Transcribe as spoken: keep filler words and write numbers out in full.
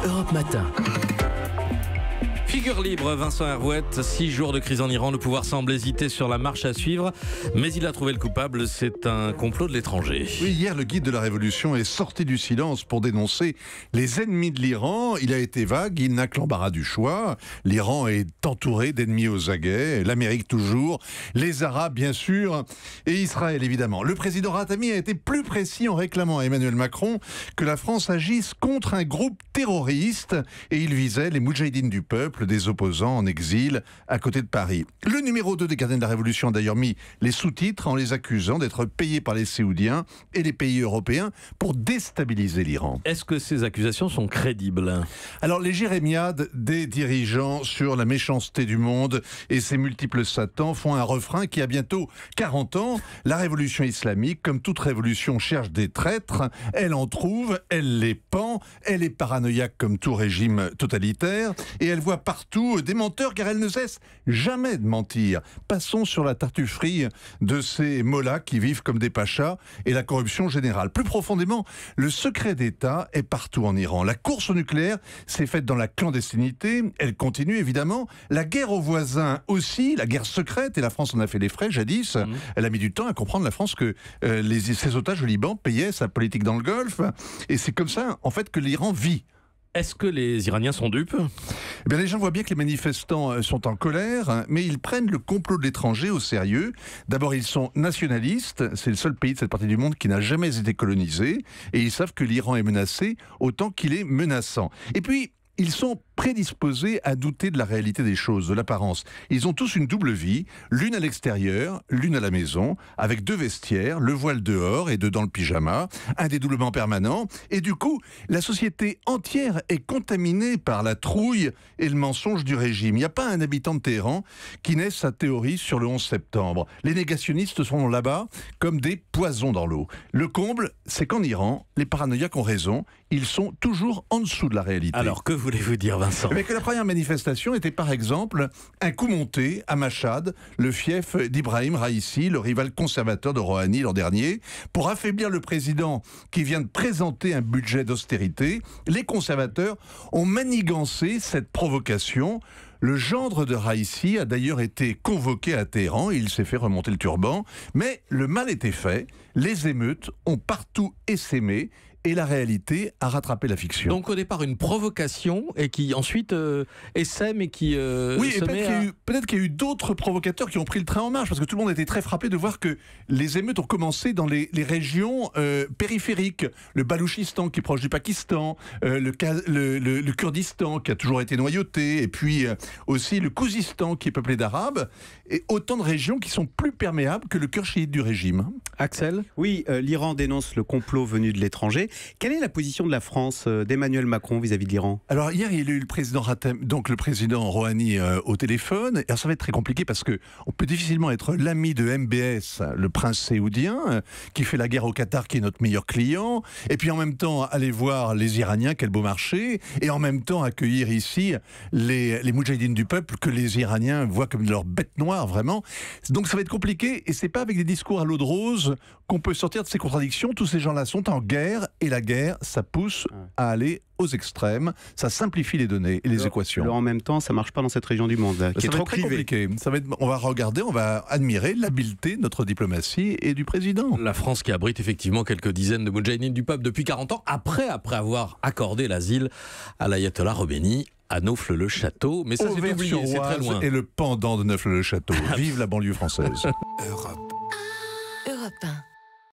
Europe Matin. Figure libre, Vincent Hervouette, six jours de crise en Iran, le pouvoir semble hésiter sur la marche à suivre, mais il a trouvé le coupable, c'est un complot de l'étranger. Oui, hier, le guide de la Révolution est sorti du silence pour dénoncer les ennemis de l'Iran. Il a été vague, il n'a que l'embarras du choix. L'Iran est entouré d'ennemis aux aguets, l'Amérique toujours, les Arabes bien sûr, et Israël évidemment. Le président Rouhani a été plus précis en réclamant à Emmanuel Macron que la France agisse contre un groupe terroriste, et il visait les moudjahidines du peuple, des opposants en exil à côté de Paris. Le numéro deux des gardiens de la Révolution a d'ailleurs mis les sous-titres en les accusant d'être payés par les Saoudiens et les pays européens pour déstabiliser l'Iran. Est-ce que ces accusations sont crédibles? Alors, les jérémiades des dirigeants sur la méchanceté du monde et ses multiples satans font un refrain qui a bientôt quarante ans. La révolution islamique, comme toute révolution, cherche des traîtres. Elle en trouve, elle les pend, elle est paranoïaque comme tout régime totalitaire et elle voit partout des menteurs car elle ne cesse jamais de mentir. Passons sur la tartufferie de ces mollahs qui vivent comme des pachas et la corruption générale. Plus profondément, le secret d'État est partout en Iran. La course au nucléaire s'est faite dans la clandestinité, elle continue évidemment. La guerre aux voisins aussi, la guerre secrète, et la France en a fait les frais jadis. Mmh. Elle a mis du temps à comprendre, la France, que euh, les, ses otages au Liban payaient sa politique dans le Golfe. Et c'est comme ça, en fait, que l'Iran vit. Est-ce que les Iraniens sont dupes? Eh bien, les gens voient bien que les manifestants sont en colère, mais ils prennent le complot de l'étranger au sérieux. D'abord, ils sont nationalistes. C'est le seul pays de cette partie du monde qui n'a jamais été colonisé. Et ils savent que l'Iran est menacé autant qu'il est menaçant. Et puis, ils sont prédisposés à douter de la réalité des choses, de l'apparence. Ils ont tous une double vie, l'une à l'extérieur, l'une à la maison, avec deux vestiaires, le voile dehors et dedans le pyjama, un dédoublement permanent. Et du coup, la société entière est contaminée par la trouille et le mensonge du régime. Il n'y a pas un habitant de Téhéran qui n'ait sa théorie sur le onze septembre. Les négationnistes sont là-bas comme des poisons dans l'eau. Le comble, c'est qu'en Iran, les paranoïaques ont raison, ils sont toujours en dessous de la réalité. Alors, que voulez-vous dire, Vincent? Mais que la première manifestation était par exemple un coup monté à Machhad, le fief d'Ibrahim Raïssi, le rival conservateur de Rouhani l'an dernier, pour affaiblir le président qui vient de présenter un budget d'austérité. Les conservateurs ont manigancé cette provocation. Le gendre de Raïssi a d'ailleurs été convoqué à Téhéran, il s'est fait remonter le turban, mais le mal était fait, les émeutes ont partout essaimé, et la réalité a rattrapé la fiction. Donc au départ une provocation et qui ensuite euh, essaime et qui euh, oui, se et peut-être met qu'il y à... a eu, peut-être qu'il y a eu d'autres provocateurs qui ont pris le train en marche, parce que tout le monde était très frappé de voir que les émeutes ont commencé dans les, les régions euh, périphériques. Le Balouchistan qui est proche du Pakistan, euh, le, le, le, le Kurdistan qui a toujours été noyauté, et puis euh, aussi le Khuzistan qui est peuplé d'Arabes, et autant de régions qui sont plus perméables que le cœur chiite du régime. Axel? Oui, euh, l'Iran dénonce le complot venu de l'étranger. Quelle est la position de la France, euh, d'Emmanuel Macron vis-à-vis de l'Iran? Alors hier, il y a eu le président Ratem, donc le président Rouhani euh, au téléphone. Et alors, ça va être très compliqué parce que on peut difficilement être l'ami de M B S, le prince saoudien, euh, qui fait la guerre au Qatar, qui est notre meilleur client, et puis en même temps aller voir les Iraniens, quel beau marché, et en même temps accueillir ici les, les moudjahidines du peuple que les Iraniens voient comme leur bête noire, vraiment. Donc ça va être compliqué, et c'est pas avec des discours à l'eau de rose qu'on peut sortir de ces contradictions. Tous ces gens-là sont en guerre, et la guerre, ça pousse à aller aux extrêmes, ça simplifie les données et les alors, équations. Alors en même temps, ça marche pas dans cette région du monde, là, qui ça est va trop être très clivée. compliqué. Ça va être, on va regarder, on va admirer l'habileté de notre diplomatie et du président. La France qui abrite effectivement quelques dizaines de moudjahidines du peuple depuis quarante ans, après, après avoir accordé l'asile à l'ayatollah Khomeini à Neaufle-le-Château. Mais ça, c'est oublié, c'est très loin. Et le pendant de Neaufle-le-Château. Vive la banlieue française. Europe. Europe un.